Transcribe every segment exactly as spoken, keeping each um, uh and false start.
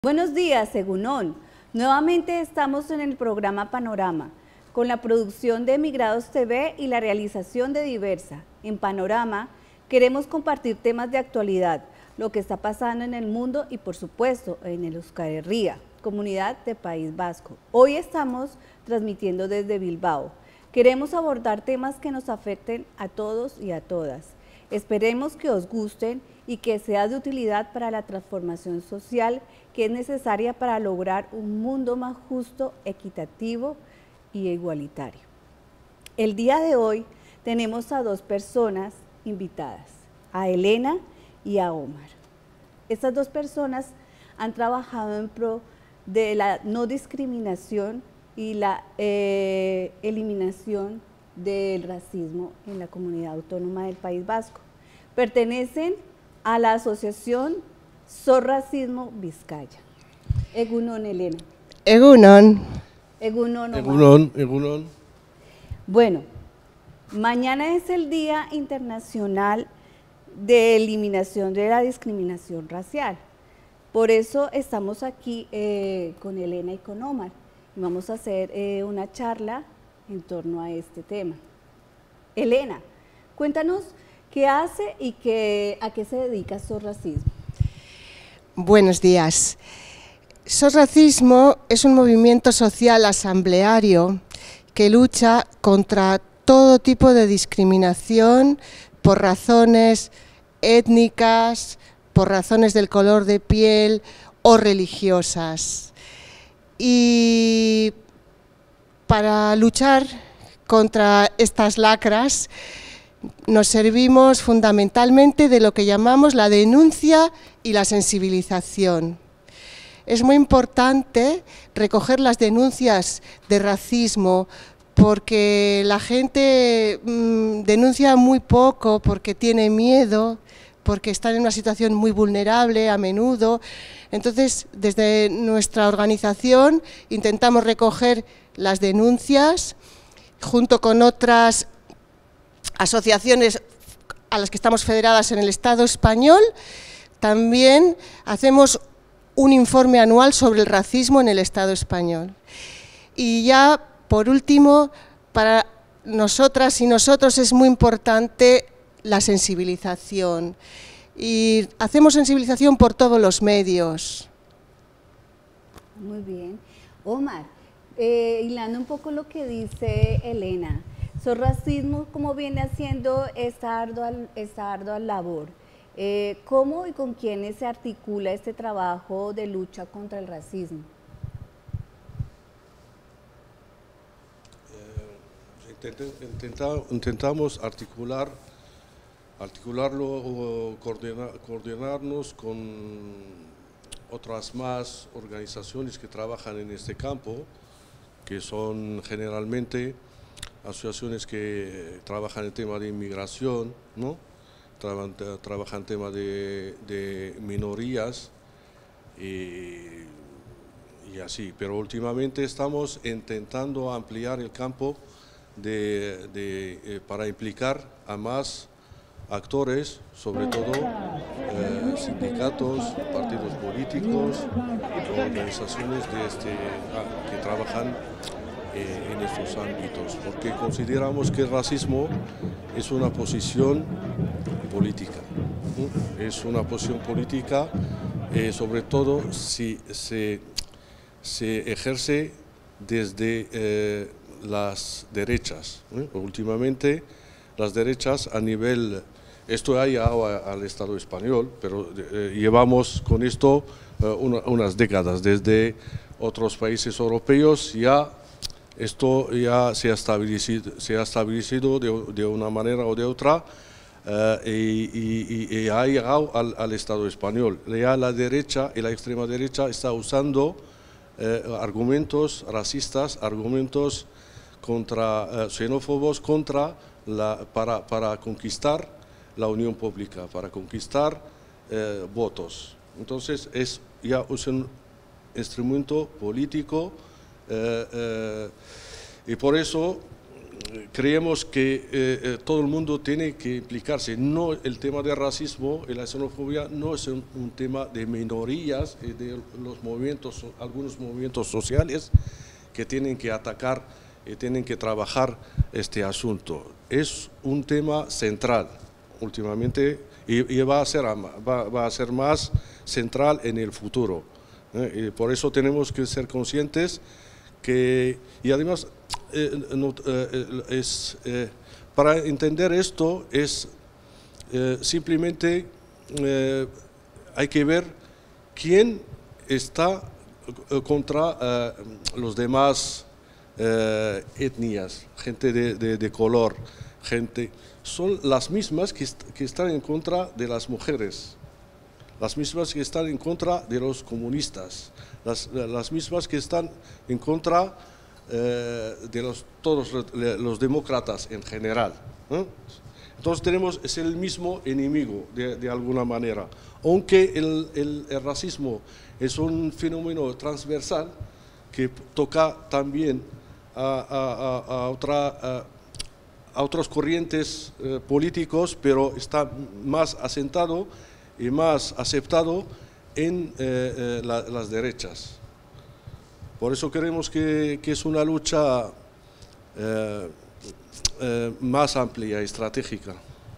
Buenos días, Egunon. Nuevamente estamos en el programa Panorama, con la producción de Emigrados T V y la realización de Diversa. En Panorama queremos compartir temas de actualidad, lo que está pasando en el mundo y por supuesto en el Euskal Herria, comunidad de País Vasco. Hoy estamos transmitiendo desde Bilbao. Queremos abordar temas que nos afecten a todos y a todas. Esperemos que os gusten y que sea de utilidad para la transformación social que es necesaria para lograr un mundo más justo, equitativo y igualitario. El día de hoy tenemos a dos personas invitadas, a Elena y a Omar. Estas dos personas han trabajado en pro de la no discriminación y la eh, eliminación del racismo en la comunidad autónoma del País Vasco. Pertenecen a la asociación So Racismo Vizcaya. Egunon, Elena. Egunon. Egunon, Omar. Egunon, Egunon. Bueno, mañana es el Día Internacional de Eliminación de la Discriminación Racial. Por eso estamos aquí eh, con Elena y con Omar. Y vamos a hacer eh, una charla en torno a este tema. Elena, cuéntanos qué hace y qué, a qué se dedica So Racismo. Buenos días. So Racismo es un movimiento social asambleario que lucha contra todo tipo de discriminación por razones étnicas, por razones del color de piel o religiosas. Y para luchar contra estas lacras nos servimos fundamentalmente de lo que llamamos la denuncia y la sensibilización. Es muy importante recoger las denuncias de racismo porque la gente mmm, denuncia muy poco porque tiene miedo, porque están en una situación muy vulnerable a menudo. Entonces, desde nuestra organización intentamos recoger las denuncias junto con otras asociaciones a las que estamos federadas en el Estado español. También hacemos un informe anual sobre el racismo en el Estado español. Y ya, por último, para nosotras y nosotros es muy importante la sensibilización. Y hacemos sensibilización por todos los medios. Muy bien. Omar, eh, hilando un poco lo que dice Elena, So Racismo, ¿cómo viene haciendo esta ardua, esta ardua labor? Eh, ¿Cómo y con quiénes se articula este trabajo de lucha contra el racismo? Eh, intenta, intentamos articular, articularlo o coordinar, coordinarnos con otras más organizaciones que trabajan en este campo, que son generalmente asociaciones que trabajan el tema de inmigración, ¿no? Trabajan, trabajan el tema de, de minorías y, y así, pero últimamente estamos intentando ampliar el campo de, de, eh, para implicar a más actores, sobre todo eh, sindicatos, partidos políticos, organizaciones de este, ah, que trabajan Eh, en estos ámbitos, porque consideramos que el racismo es una posición política, ¿no? Es una posición política, eh, sobre todo si se, se ejerce desde eh, las derechas, ¿eh? Últimamente las derechas a nivel, esto ha llegado al Estado español, pero eh, llevamos con esto eh, una, unas décadas, desde otros países europeos ya. Esto ya se ha establecido, se ha establecido de, de una manera o de otra uh, y, y, y ha llegado al, al Estado español. Ya la derecha y la extrema derecha está usando uh, argumentos racistas, argumentos contra, uh, xenófobos contra la, para, para conquistar la unión pública, para conquistar uh, votos. Entonces es ya un instrumento político. Uh, uh, y por eso creemos que eh, todo el mundo tiene que implicarse. No, el tema del racismo y la xenofobia no es un, un tema de minorías y de los movimientos, algunos movimientos sociales que tienen que atacar y tienen que trabajar este asunto. Es un tema central últimamente y, y va, a ser, va, va a ser más central en el futuro. ¿eh? Y por eso tenemos que ser conscientes que, y además, Eh, no, eh, es, eh, para entender esto es eh, simplemente eh, hay que ver quién está contra eh, los demás eh, etnias, gente de, de, de color, gente, son las mismas que, est que están en contra de las mujeres, las mismas que están en contra de los comunistas, las, las mismas que están en contra de los, todos los demócratas en general. ¿eh? Entonces tenemos, es el mismo enemigo de, de alguna manera, aunque el, el, el racismo es un fenómeno transversal que toca también a, a, a, a, otra, a, a otros corrientes eh, políticos, pero está más asentado y más aceptado en eh, eh, la, las derechas. Por eso creemos que, que es una lucha eh, eh, más amplia y estratégica.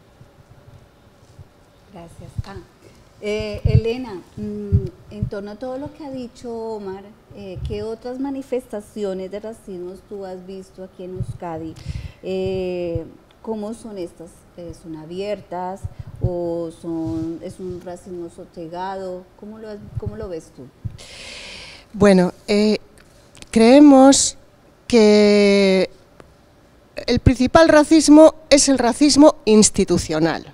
Gracias. Ah, eh, Elena, mmm, en torno a todo lo que ha dicho Omar, eh, ¿qué otras manifestaciones de racismo tú has visto aquí en Euskadi? Eh, ¿Cómo son estas? Eh, ¿Son abiertas o son, es un racismo sosegado? ¿Cómo lo, cómo lo ves tú? Bueno, eh, creemos que el principal racismo es el racismo institucional.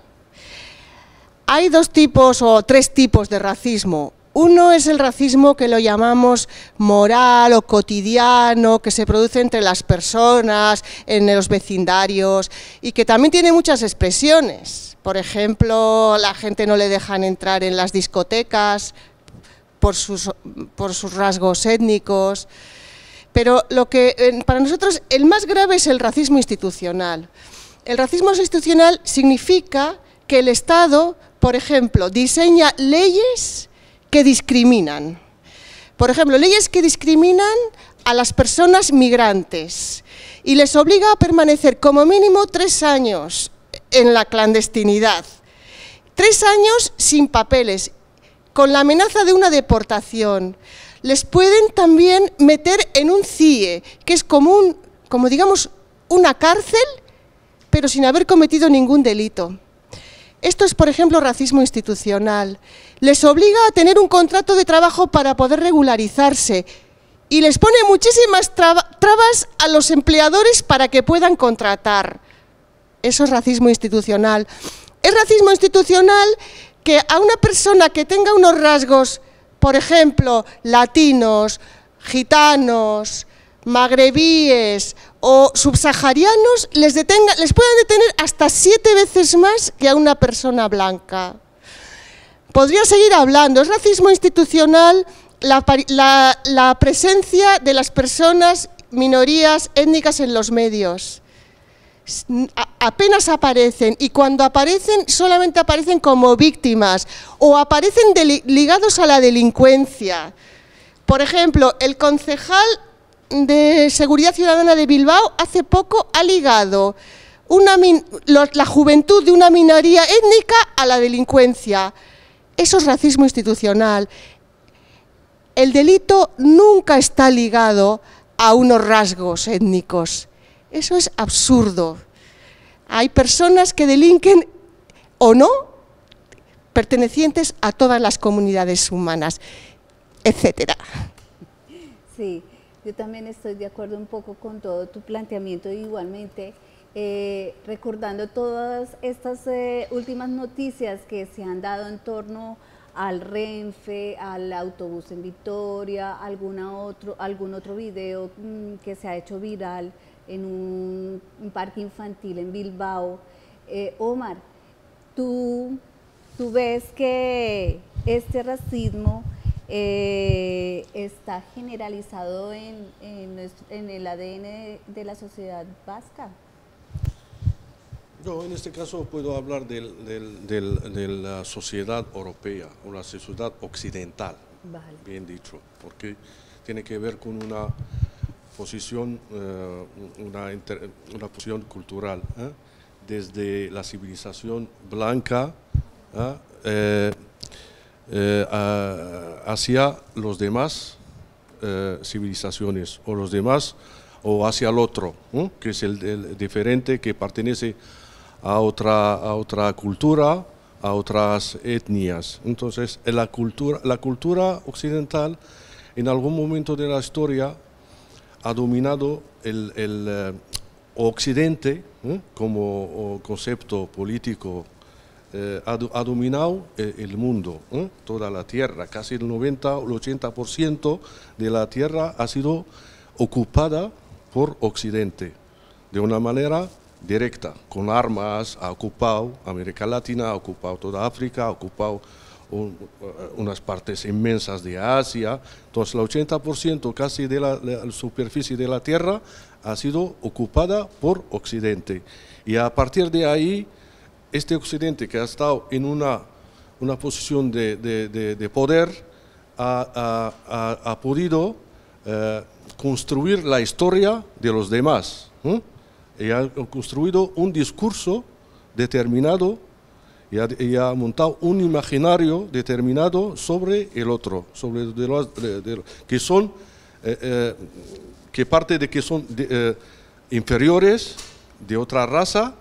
Hay dos tipos o tres tipos de racismo. Uno es el racismo que lo llamamos moral o cotidiano, que se produce entre las personas, en los vecindarios, y que también tiene muchas expresiones. Por ejemplo, la gente no le dejan entrar en las discotecas por sus, por sus rasgos étnicos. Pero lo que para nosotros el más grave es el racismo institucional. El racismo institucional significa que el Estado, por ejemplo, diseña leyes que discriminan. Por ejemplo, leyes que discriminan a las personas migrantes y les obliga a permanecer como mínimo tres años en la clandestinidad. Tres años sin papeles, con la amenaza de una deportación. Les pueden también meter en un C I E, que es como, un, como digamos una cárcel, pero sin haber cometido ningún delito. Esto es, por ejemplo, racismo institucional. Les obliga a tener un contrato de trabajo para poder regularizarse y les pone muchísimas trabas a los empleadores para que puedan contratar. Eso es racismo institucional. Es racismo institucional que a una persona que tenga unos rasgos, por ejemplo, latinos, gitanos, magrebíes o subsaharianos, les, detenga, les pueden detener hasta siete veces más que a una persona blanca. Podría seguir hablando. Es racismo institucional la, la, la presencia de las personas, minorías étnicas en los medios. Apenas aparecen, y cuando aparecen solamente aparecen como víctimas o aparecen ligados a la delincuencia. Por ejemplo, el concejal de Seguridad Ciudadana de Bilbao hace poco ha ligado una, la juventud de una minoría étnica a la delincuencia. Eso es racismo institucional. El delito nunca está ligado a unos rasgos étnicos. Eso es absurdo. Hay personas que delinquen o no, pertenecientes a todas las comunidades humanas, etcétera. Sí, yo también estoy de acuerdo un poco con todo tu planteamiento, igualmente eh, recordando todas estas eh, últimas noticias que se han dado en torno al Renfe, al autobús en Vitoria, alguna otro, algún otro video mmm, que se ha hecho viral en un, un parque infantil en Bilbao. Eh, Omar, ¿tú, tú ves que este racismo eh, está generalizado en, en, nuestro, en el A D N de, de la sociedad vasca. Yo en este caso puedo hablar del, del, del, de la sociedad europea o la sociedad occidental, vale. Bien dicho, porque tiene que ver con una posición, eh, una, inter, una posición cultural, ¿eh? Desde la civilización blanca ¿eh? Eh, eh, a, hacia los demás eh, civilizaciones o los demás o hacia el otro, ¿eh? Que es el, el diferente que pertenece a otra, a otra cultura, a otras etnias. Entonces, la cultura, la cultura occidental en algún momento de la historia ha dominado el, el uh, Occidente ¿eh? como concepto político, eh, ha, ha dominado el, el mundo, ¿eh? Toda la tierra, casi el noventa o el ochenta por ciento de la tierra ha sido ocupada por Occidente, de una manera directa, con armas, ha ocupado América Latina, ha ocupado toda África, ha ocupado un, unas partes inmensas de Asia. Entonces el ochenta por ciento casi de la, de la superficie de la Tierra ha sido ocupada por Occidente. Y a partir de ahí, este Occidente que ha estado en una, una posición de, de, de, de poder, ha, ha, ha, ha podido eh, construir la historia de los demás, ¿eh? Y ha construido un discurso determinado y ha, y ha montado un imaginario determinado sobre el otro, sobre de los, de, de, que son, eh, eh, que parte de que son de, eh, inferiores, de otra raza,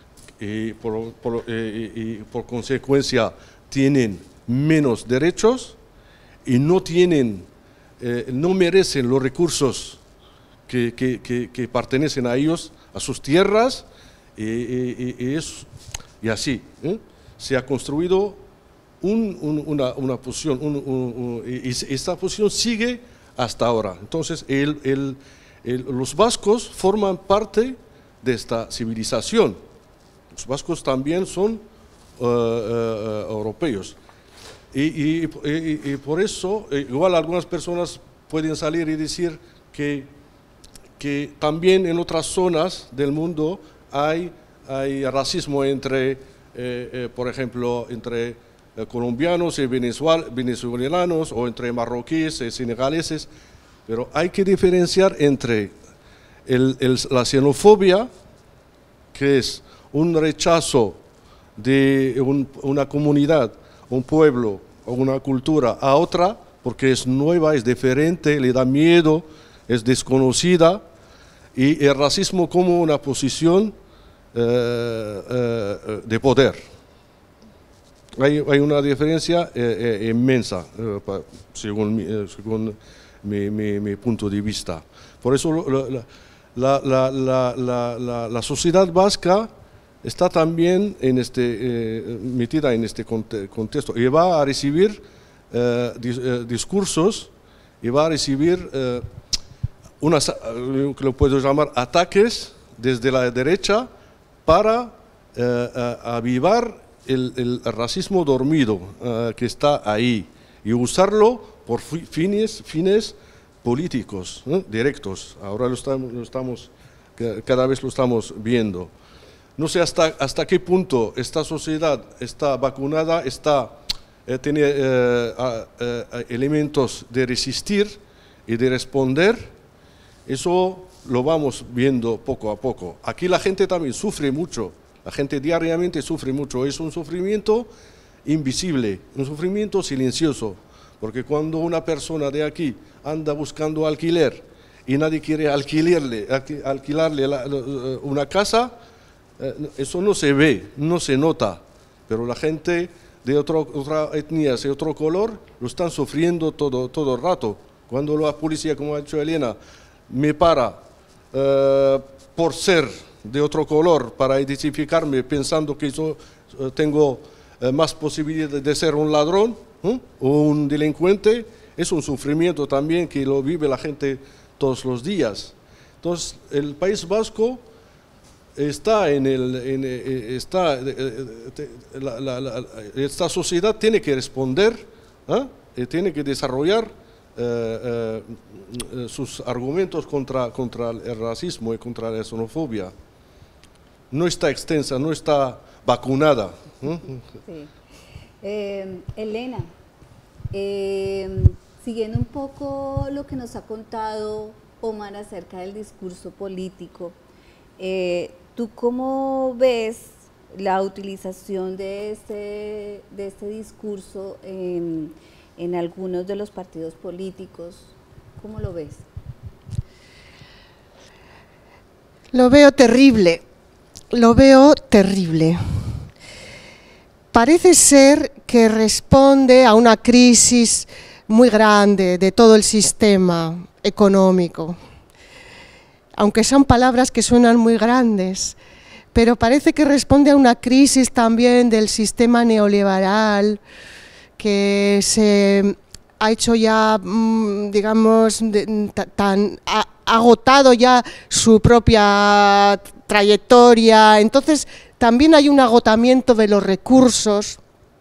y por, por, eh, y, y por consecuencia tienen menos derechos y no tienen, eh, no merecen los recursos que, que, que, que pertenecen a ellos, a sus tierras, y, y, y, es, y así ¿eh? Se ha construido un, un, una, una posición, un, un, un, y esta posición sigue hasta ahora. Entonces, el, el, el, los vascos forman parte de esta civilización. Los vascos también son uh, uh, uh, europeos. Y, y, y, y por eso, igual algunas personas pueden salir y decir que que también en otras zonas del mundo hay, hay racismo entre, eh, eh, por ejemplo, entre eh, colombianos y venezolanos o entre marroquíes y senegaleses, pero hay que diferenciar entre el, el, la xenofobia, que es un rechazo de un, una comunidad, un pueblo o una cultura a otra, porque es nueva, es diferente, le da miedo, es desconocida, y el racismo como una posición eh, eh, de poder. Hay, hay una diferencia eh, eh, inmensa, eh, pa, según, mi, eh, según mi, mi, mi punto de vista. Por eso la, la, la, la, la, la, la sociedad vasca está también en este, eh, metida en este contexto y va a recibir eh, dis, eh, discursos y va a recibir eh, unas, que lo puedo llamar ataques desde la derecha para eh, avivar el, el racismo dormido eh, que está ahí y usarlo por fines, fines políticos ¿eh? directos. Ahora lo estamos, lo estamos, cada vez lo estamos viendo. No sé hasta, hasta qué punto esta sociedad está vacunada, está, eh, tiene eh, eh, elementos de resistir y de responder. Eso lo vamos viendo poco a poco. Aquí la gente también sufre mucho, la gente diariamente sufre mucho. Es un sufrimiento invisible, un sufrimiento silencioso, porque cuando una persona de aquí anda buscando alquiler y nadie quiere alquilarle, alquilarle la, una casa, eso no se ve, no se nota, pero la gente de otro, otra etnia, de otro color, lo están sufriendo todo, todo el rato. Cuando la policía, como ha dicho Elena, me para uh, por ser de otro color, para identificarme pensando que yo uh, tengo uh, más posibilidades de ser un ladrón ¿eh? o un delincuente, es un sufrimiento también que lo vive la gente todos los días. Entonces, el País Vasco está en el, en, está, la, la, la, esta sociedad tiene que responder ¿eh? y tiene que desarrollar eh, eh, sus argumentos contra, contra el racismo y contra la xenofobia. No está extensa, no está vacunada. ¿eh? Sí. Eh, Elena, eh, siguiendo un poco lo que nos ha contado Omar acerca del discurso político, eh, ¿tú cómo ves la utilización de este, de este discurso en, en algunos de los partidos políticos? ¿Cómo lo ves? Lo veo terrible, lo veo terrible. Parece ser que responde a una crisis muy grande de todo el sistema económico, aunque son palabras que suenan muy grandes, pero parece que responde a una crisis también del sistema neoliberal que se ha hecho ya, digamos, tan ha agotado ya su propia trayectoria. Entonces también hay un agotamiento de los recursos.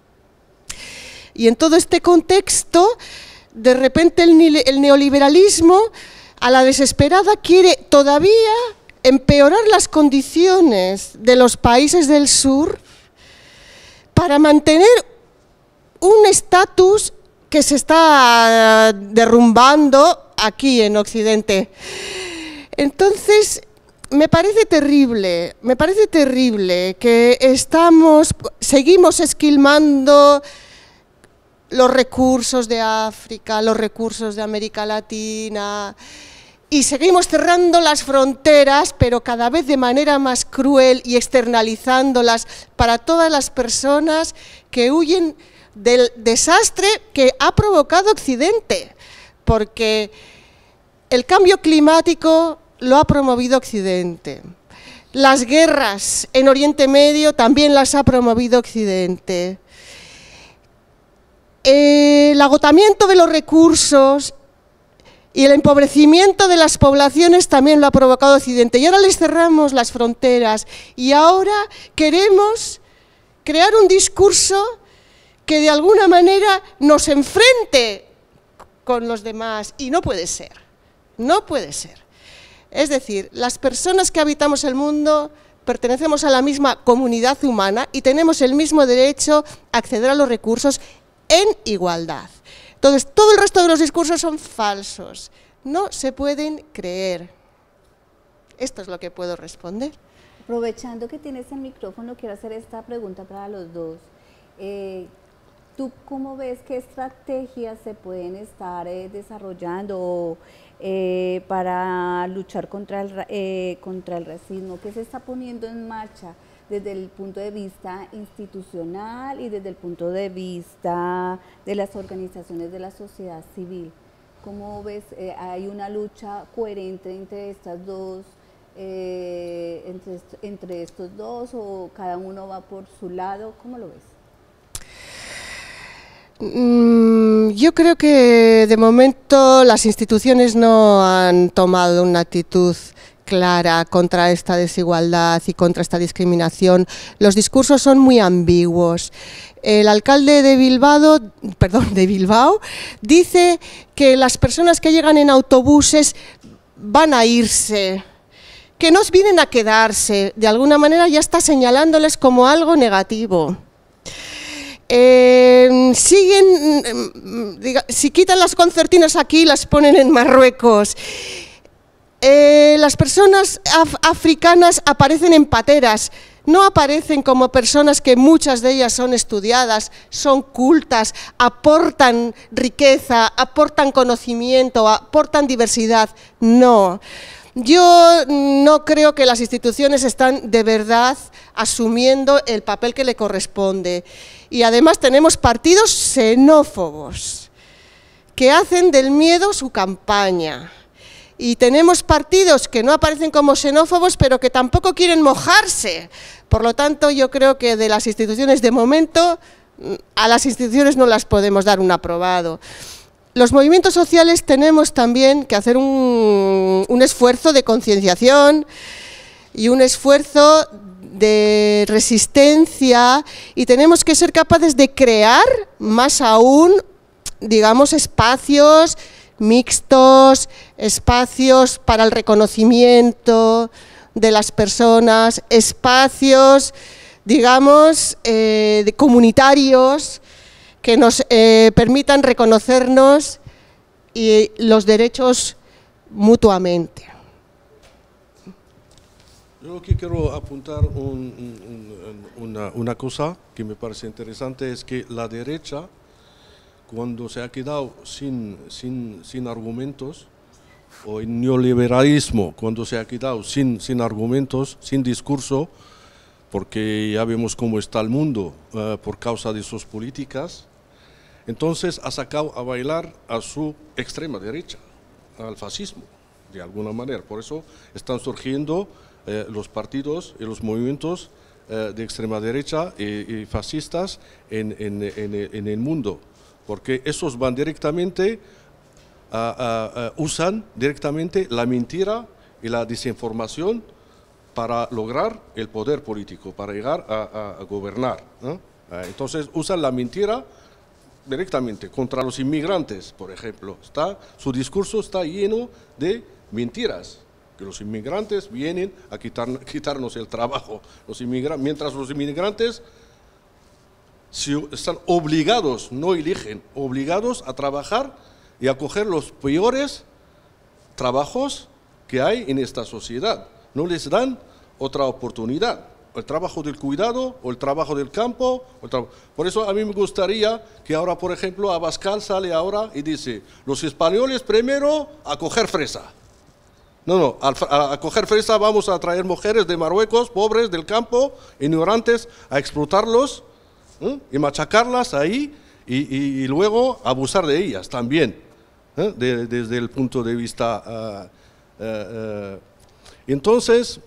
Y en todo este contexto, de repente el, el neoliberalismo, a la desesperada, quiere todavía empeorar las condiciones de los países del sur para mantener un estatus que se está derrumbando aquí en Occidente. Entonces, me parece terrible, me parece terrible que estamos, seguimos esquilmando los recursos de África, los recursos de América Latina, y seguimos cerrando las fronteras, pero cada vez de manera más cruel, y externalizándolas para todas las personas que huyen del desastre que ha provocado Occidente, porque el cambio climático lo ha promovido Occidente. Las guerras en Oriente Medio también las ha promovido Occidente. El agotamiento de los recursos y el empobrecimiento de las poblaciones también lo ha provocado Occidente. Y ahora les cerramos las fronteras y ahora queremos crear un discurso que de alguna manera nos enfrente con los demás. Y no puede ser, no puede ser. Es decir, las personas que habitamos el mundo pertenecemos a la misma comunidad humana y tenemos el mismo derecho a acceder a los recursos en igualdad. Entonces, todo el resto de los discursos son falsos, no se pueden creer. Esto es lo que puedo responder. Aprovechando que tienes el micrófono, quiero hacer esta pregunta para los dos. Eh, ¿Tú cómo ves qué estrategias se pueden estar eh, desarrollando eh, para luchar contra el, eh, contra el racismo? ¿Qué se está poniendo en marcha desde el punto de vista institucional y desde el punto de vista de las organizaciones de la sociedad civil? ¿Cómo ves? Eh, ¿Hay una lucha coherente entre estas dos, eh, entre, entre estos dos, o cada uno va por su lado? ¿Cómo lo ves? Yo creo que de momento las instituciones no han tomado una actitud clara contra esta desigualdad y contra esta discriminación. Los discursos son muy ambiguos. El alcalde de Bilbao, perdón, de Bilbao dice que las personas que llegan en autobuses van a irse, que no vienen a quedarse. De alguna manera ya está señalándoles como algo negativo. Eh, siguen, diga, si quitan las concertinas aquí, las ponen en Marruecos. Eh, las personas af africanas aparecen en pateras, no aparecen como personas que muchas de ellas son estudiadas, son cultas, aportan riqueza, aportan conocimiento, aportan diversidad. No. Yo no creo que las instituciones están de verdad asumiendo el papel que le corresponde. Y además tenemos partidos xenófobos que hacen del miedo su campaña. Y tenemos partidos que no aparecen como xenófobos, pero que tampoco quieren mojarse. Por lo tanto, yo creo que de las instituciones, de momento, a las instituciones no las podemos dar un aprobado. Los movimientos sociales tenemos también que hacer un, un esfuerzo de concienciación y un esfuerzo de resistencia, y tenemos que ser capaces de crear, más aún, digamos, espacios mixtos, espacios para el reconocimiento de las personas, espacios, digamos, eh, de comunitarios que nos eh, permitan reconocernos y los derechos mutuamente. Yo aquí quiero apuntar un, un, una, una cosa que me parece interesante, es que la derecha, cuando se ha quedado sin, sin, sin argumentos, o el neoliberalismo, cuando se ha quedado sin, sin argumentos, sin discurso, porque ya vemos cómo está el mundo uh, por causa de sus políticas, entonces ha sacado a bailar a su extrema derecha, al fascismo, de alguna manera. Por eso están surgiendo eh, los partidos y los movimientos eh, de extrema derecha y, y fascistas en, en, en, en el mundo, porque esos van directamente, a, a, a, usan directamente la mentira y la desinformación para lograr el poder político, para llegar a, a, a gobernar, ¿no? Entonces usan la mentira directamente contra los inmigrantes, por ejemplo. Está, su discurso está lleno de mentiras, que los inmigrantes vienen a quitar, quitarnos el trabajo. Los inmigrantes, mientras los inmigrantes si están obligados, no eligen, obligados a trabajar y a coger los peores trabajos que hay en esta sociedad. No les dan otra oportunidad, el trabajo del cuidado o el trabajo del campo. Por eso a mí me gustaría que ahora, por ejemplo, Abascal sale ahora y dice, los españoles primero a coger fresa. No, no, a, a coger fresa vamos a traer mujeres de Marruecos, pobres del campo, ignorantes, a explotarlos, ¿eh? Y machacarlas ahí y, y, y luego abusar de ellas también, ¿eh? de, desde el punto de vista... Uh, uh, uh. Entonces,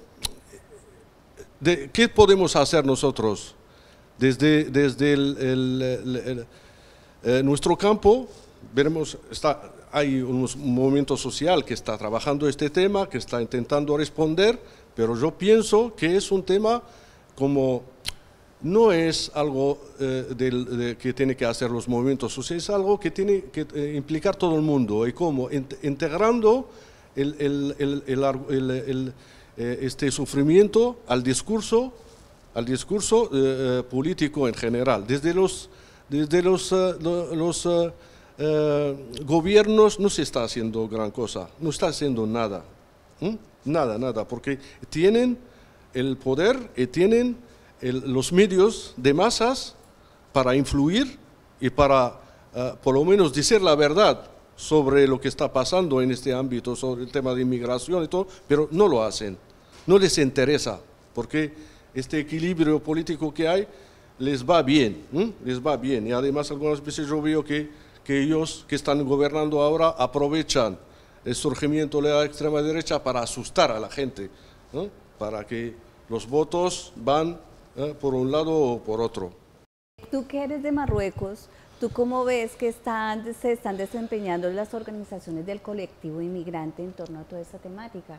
de, ¿qué podemos hacer nosotros? Desde, desde el, el, el, el, el, nuestro campo, veremos, está, hay un movimiento social que está trabajando este tema, que está intentando responder, pero yo pienso que es un tema como... no es algo eh, del, de, que tiene que hacer los movimientos sociales, es algo que tiene que eh, implicar todo el mundo. ¿Y cómo? Int integrando el, el, el, el, el, el, eh, este sufrimiento al discurso, al discurso eh, político en general. Desde los, desde los, uh, los uh, uh, gobiernos no se está haciendo gran cosa, no está haciendo nada. ¿Mm? Nada, nada, porque tienen el poder y tienen El, los medios de masas para influir y para, uh, por lo menos, decir la verdad sobre lo que está pasando en este ámbito, sobre el tema de inmigración y todo, pero no lo hacen, no les interesa, porque este equilibrio político que hay les va bien, ¿eh? les va bien, y además algunas veces yo veo que, que ellos que están gobernando ahora aprovechan el surgimiento de la extrema derecha para asustar a la gente, ¿eh? Para que los votos van ¿Eh? por un lado o por otro. Tú que eres de Marruecos, ¿tú cómo ves que están, se están desempeñando las organizaciones del colectivo inmigrante en torno a toda esta temática?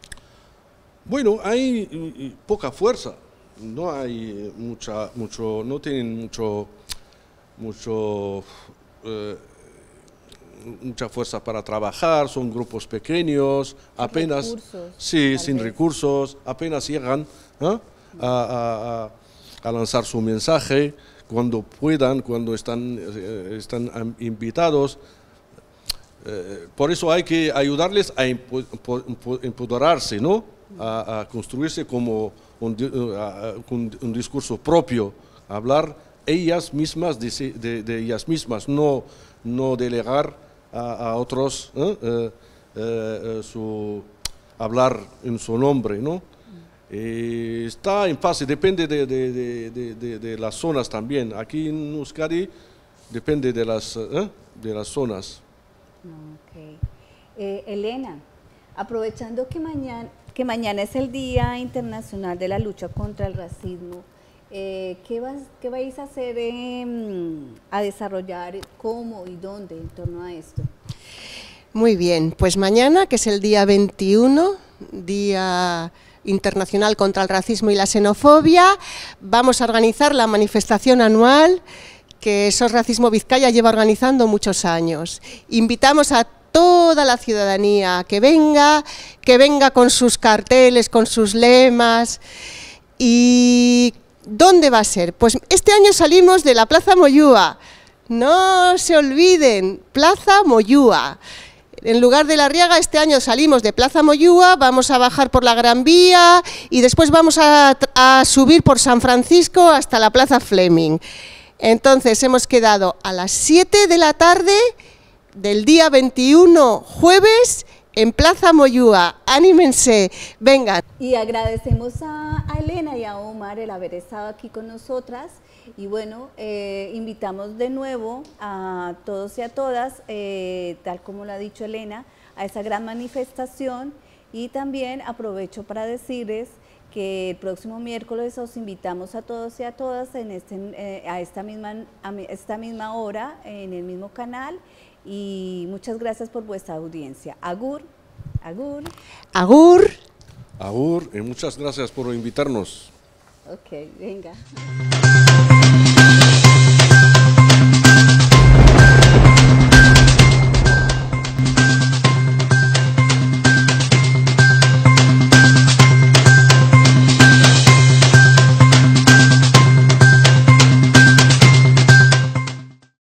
Bueno, hay y, y, poca fuerza, no hay mucha, mucho, no tienen mucho, mucho, eh, mucha fuerza para trabajar, son grupos pequeños, apenas, recursos, sí, sin vez. recursos, apenas llegan, ¿eh? A, a, a lanzar su mensaje cuando puedan, cuando están, eh, están invitados. Eh, por eso hay que ayudarles a empoderarse, ¿no? A, a construirse como un, a, un, un discurso propio, a hablar ellas mismas de, de, de ellas mismas, no, no delegar a, a otros ¿eh? Eh, eh, su, hablar en su nombre, ¿no? Eh, está en fase, depende de, de, de, de, de, de las zonas también. Aquí en Euskadi depende de las, ¿eh? de las zonas. Okay. Eh, Elena, aprovechando que mañana, que mañana es el Día Internacional de la Lucha contra el Racismo, eh, ¿qué, vas, ¿qué vais a hacer, eh, a desarrollar, cómo y dónde en torno a esto? Muy bien, pues mañana, que es el día veintiuno, Día Internacional contra el Racismo y la Xenofobia, vamos a organizar la manifestación anual que S O S Racismo Vizcaya lleva organizando muchos años. Invitamos a toda la ciudadanía que venga, que venga con sus carteles, con sus lemas. ¿Y dónde va a ser? Pues este año salimos de la Plaza Moyúa. No se olviden, Plaza Moyúa. En lugar de La Riaga, este año salimos de Plaza Moyúa, vamos a bajar por la Gran Vía y después vamos a, a subir por San Francisco hasta la Plaza Fleming. Entonces hemos quedado a las siete de la tarde del día veintiuno, jueves, en Plaza Moyúa. Anímense, vengan. Y agradecemos a, a Elena y a Omar el haber estado aquí con nosotras. Y bueno, eh, invitamos de nuevo a todos y a todas, eh, tal como lo ha dicho Elena, a esa gran manifestación. Y también aprovecho para decirles que el próximo miércoles os invitamos a todos y a todas en este, eh, a, esta misma, a esta misma hora, en el mismo canal. Y muchas gracias por vuestra audiencia. Agur, agur. Agur. Agur, y muchas gracias por invitarnos. Ok, venga.